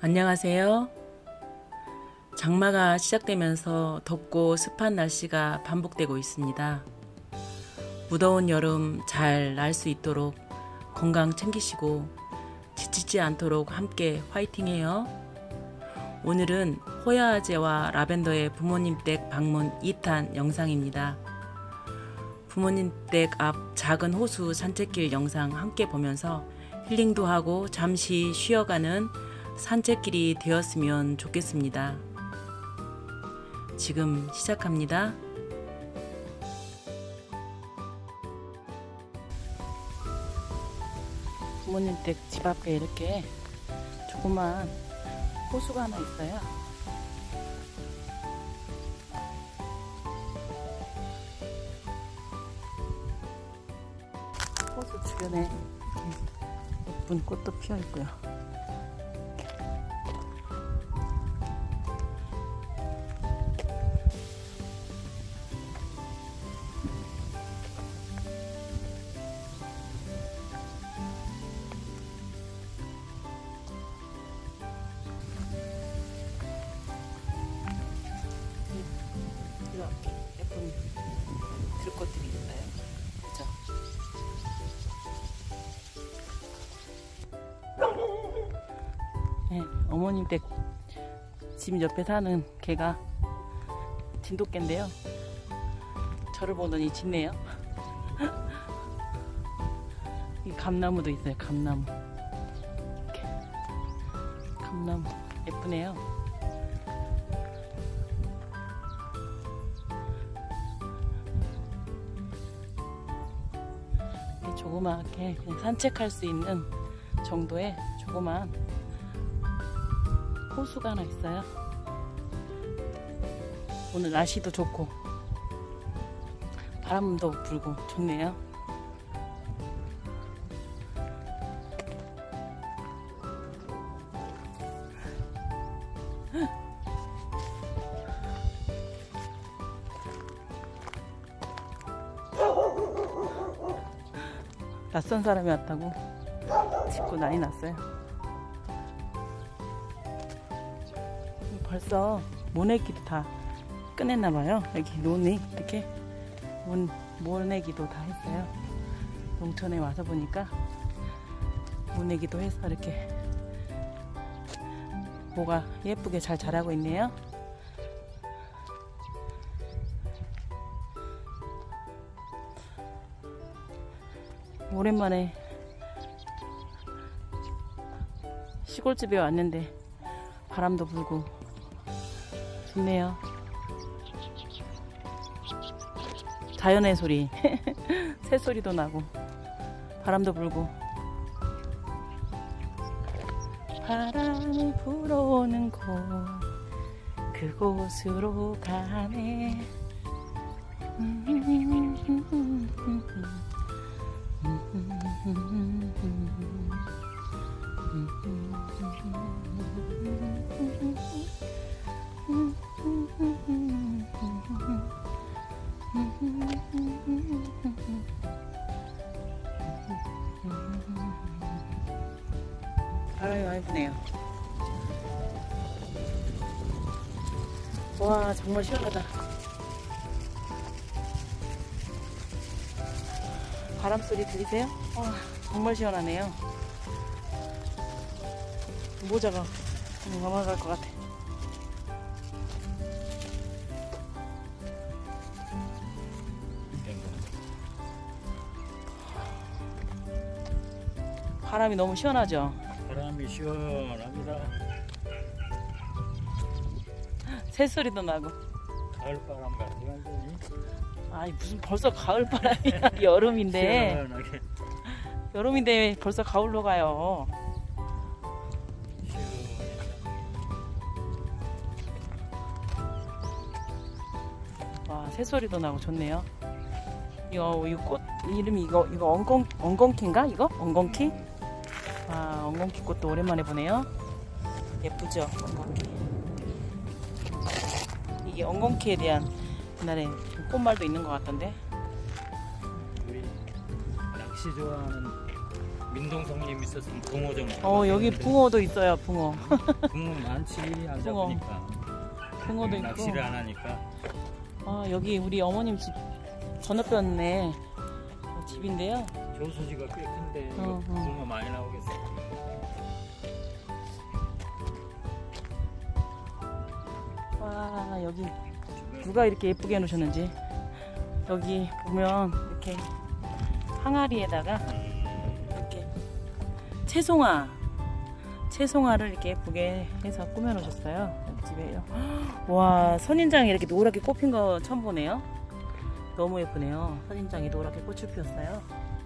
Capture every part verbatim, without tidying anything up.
안녕하세요. 장마가 시작되면서 덥고 습한 날씨가 반복되고 있습니다. 무더운 여름 잘 날 수 있도록 건강 챙기시고 지치지 않도록 함께 화이팅해요. 오늘은 호야아재와 라벤더의 부모님 댁 방문 이 탄 영상입니다. 부모님 댁 앞 작은 호수 산책길 영상 함께 보면서 힐링도 하고 잠시 쉬어가는 산책길이 되었으면 좋겠습니다. 지금 시작합니다. 부모님 댁 집 앞에 이렇게 조그만 호수가 하나 있어요. 호수 주변에 예쁜 꽃도 피어 있고요. 이렇게 예쁜 들꽃들이 있어요. 그죠? 네, 어머님 댁 집 옆에 사는 개가 진돗개인데요. 저를 보더니 짖네요. 이 감나무도 있어요. 감나무. 이렇게. 감나무 예쁘네요. 조그맣게 그냥 산책할 수 있는 정도의 조그만 호수가 하나 있어요. 오늘 날씨도 좋고 바람도 불고 좋네요. 낯선 사람이 왔다고 짖고 난리 났어요. 벌써 모내기도 다 끝냈나봐요. 여기 논이 이렇게 몬, 모내기도 다 했어요. 농촌에 와서 보니까 모내기도 해서 이렇게 뭐가 예쁘게 잘 자라고 있네요. 오랜만에 시골집에 왔는데 바람도 불고 좋네요. 자연의 소리 새소리도 나고 바람도 불고 바람이 불어오는 곳 그곳으로 가네. 바람이 많이 부네요. 와, 정말 시원하다. 바람 소리 들리세요? 와, 정말 시원하네요. 모자가 넘어갈 것 같아. 바람이 너무 시원하죠? 바람이 시원합니다. 새소리도 나고. 가을바람 같은 완전히. 아니 무슨 벌써 가을바람이야. 여름인데. 시원하게. 여름인데 벌써 가을로 가요. 와, 새소리도 나고 좋네요. 이거 이 꽃 이름이 이거 이거 엉겅 엉겅키인가 이거? 엉겅키? 아, 엉겅키 꽃도 오랜만에 보네요. 예쁘죠? 엉겅키. 이게 엉겅키에 대한 옛날에 꽃말도 있는 것 같던데. 우리 낚시 좋아하는 민동성님 있었으면 붕어 좀. 어 여기 붕어도 있어요. 붕어. 붕어 많지 안 붕어. 잡으니까. 붕어도 있고. 낚시를 안 하니까. 아 여기 우리 어머님 집 건너편에 집인데요. 저수지가 꽤 큰데 어, 어. 붕어 많이 나오겠어. 와 여기 누가 이렇게 예쁘게 해놓으셨는지. 여기 보면 이렇게 항아리에다가 이렇게 채송화 채송화를 이렇게 예쁘게 해서 꾸며 놓으셨어요. 여기 집에요. 와 선인장이 이렇게 노랗게 꽃핀 거 처음 보네요. 너무 예쁘네요. 선인장이 노랗게 꽃을 피웠어요.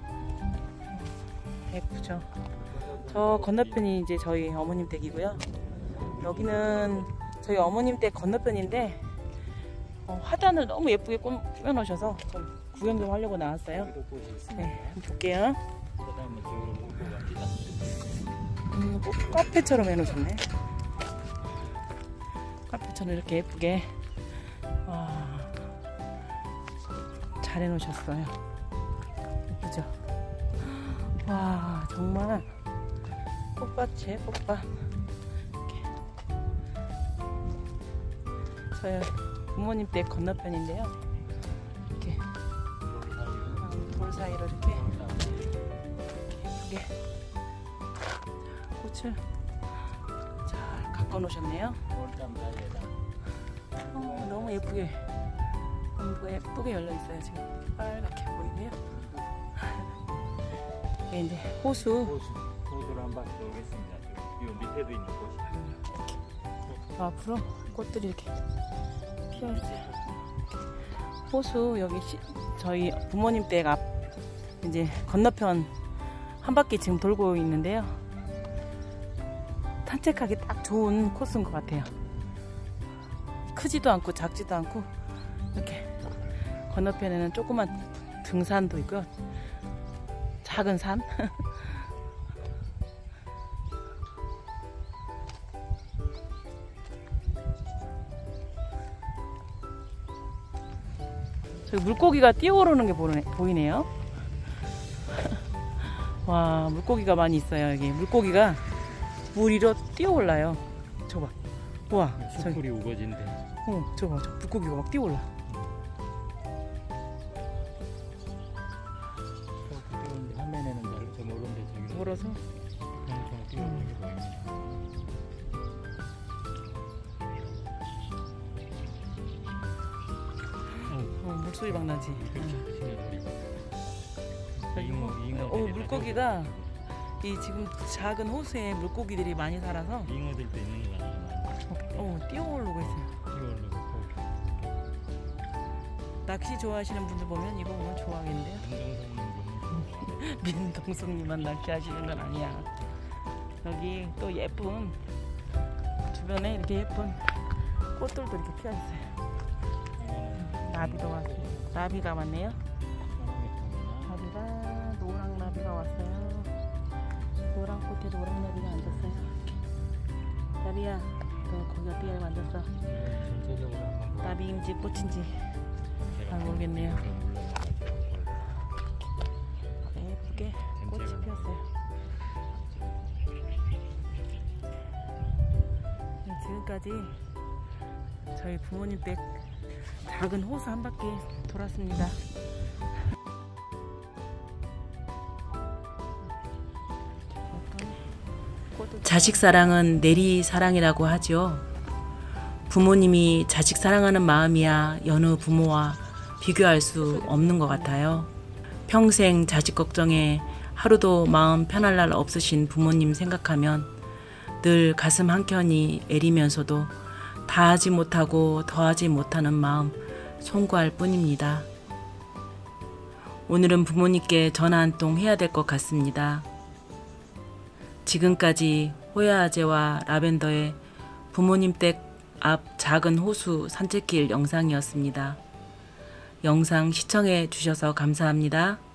예쁘죠. 저 건너편이 이제 저희 어머님 댁이고요. 여기는 저희 어머님 댁 건너편인데 어, 화단을 너무 예쁘게 꾸며 놓으셔서 좀 구경 좀 하려고 나왔어요. 여기도 꽃이 있습니다. 네, 한번 볼게요. 그다음에 저기로 몰고 갑니다. 음, 뭐 카페처럼 해놓으셨네. 카페처럼 이렇게 예쁘게 와, 잘 해놓으셨어요. 예쁘죠? 와 정말 꽃밭이에요. 꽃밭. 이렇게. 저희 부모님 댁 건너편인데요. 이렇게 돌 사이로 이렇게, 이렇게 예쁘게 꽃을 잘 가꿔 놓으셨네요. 어, 너무 예쁘게 너무 예쁘게 열려 있어요. 지금 빨갛게 보이네요. 이게 이제 호수. 호수, 호수를 한 바퀴 돌겠습니다. 이 밑에도 있는 곳이. 앞으로 꽃들이 이렇게 피어 있어요. 호수 여기 시, 저희 부모님 댁 앞 이제 건너편 한 바퀴 지금 돌고 있는데요. 산책하기 딱 좋은 코스인 것 같아요. 크지도 않고 작지도 않고 이렇게 건너편에는 조그만 등산도 있고요. 작은 산. 저기 물고기가 뛰어오르는 게 보이네, 보이네요. 와 물고기가 많이 있어요. 여기 물고기가 물 위로 뛰어올라요. 저봐. 와 저기. 숯불이 우거진데. 어 저봐. 저 물고기가 막 뛰어올라. 화면에는 저 모르는데 저기 멀어서 엄청 뛰어오는 게 보입니다. 어, 물소리 막 나지. 잉어, 잉어. 어, 물고기가 이 지금 작은 호수에 물고기들이 많이 살아서 잉어들도 있는 거 같아요. 어, 어, 뛰어오르고 있어요. 뛰어오르고 낚시 좋아하시는 분들 보면 이거 보면 좋아하겠는데요. 민동성님 민동숙님만 낚시하시는 건 아니야. 여기 또 예쁜 주변에 이렇게 예쁜 꽃들도 이렇게 피어 있어요. 나비도 왔어요. 나비가 왔네요. 나비가 노랑 나비가 왔어요. 노랑 꽃에 노랑 나비가 앉았어요. 나비야, 너 거기 어떻게 알고 앉았어? 전체적으로 한번 나비인지 꽃인지 잘 모르겠네요. 예쁘게 꽃이 피었어요. 네, 지금까지 저희 부모님 댁 작은 호수 한 바퀴 돌았습니다. 자식 사랑은 내리 사랑이라고 하죠. 부모님이 자식 사랑하는 마음이야 여느 부모와 비교할 수 없는 것 같아요. 평생 자식 걱정에 하루도 마음 편할 날 없으신 부모님 생각하면 늘 가슴 한켠이 애리면서도 다하지 못하고 더하지 못하는 마음 송구할 뿐입니다. 오늘은 부모님께 전화 한 통 해야 될 것 같습니다. 지금까지 호야아재와 라벤더의 부모님 댁 앞 작은 호수 산책길 영상이었습니다. 영상 시청해 주셔서 감사합니다.